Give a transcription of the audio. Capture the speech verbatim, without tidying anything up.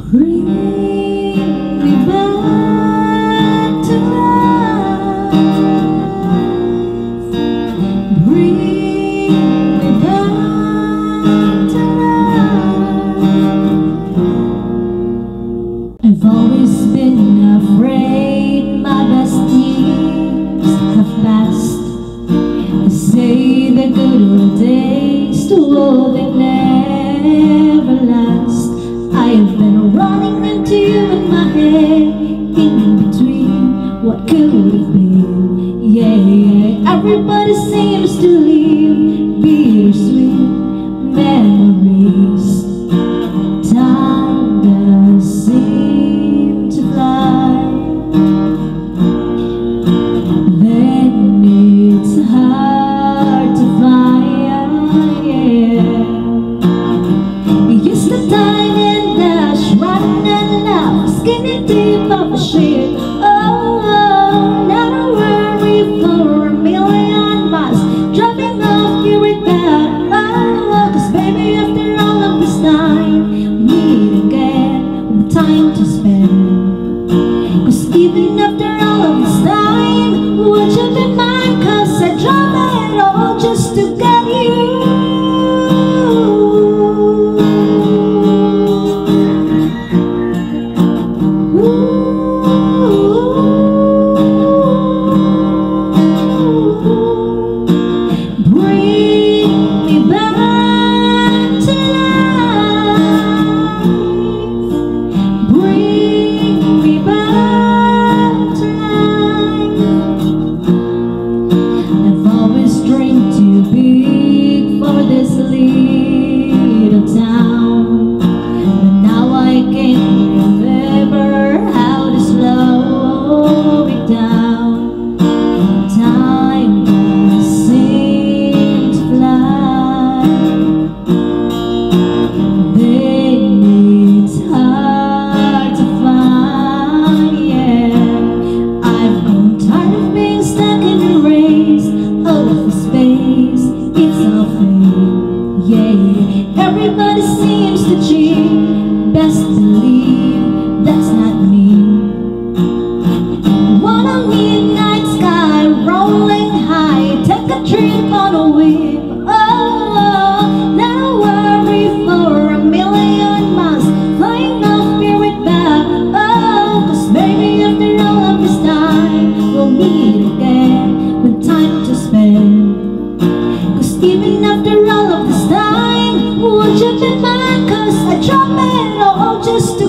Bring me back to life. Bring me back to life. I've always been afraid my best years have passed. They say the good old days, oh, they never last. I've been running into you in my head, in between what could have been. Yeah, yeah. Everybody seems to leave bittersweet memories. Time does seem to fly. Then it's hard to find. Yeah. It's the time and dash, running and laugh, skinny deep of a shit. Oh, oh, not a worry for a million miles, driving off here with that. Oh, cause baby, after all of this time, we meet again with time to spend. Cause even after all of this time, would you be mine? Cause I drove it all just to get you. Everybody seems to cheat, best believe that's not me. Want a midnight sky rolling high, take a trip on a whim. Oh, not a worry for a million miles, flying off here with back. Oh, cause baby, after all of this time, we'll meet again with time to spend. Cause even after all of this time, would you be mine? Cause I drop it all just to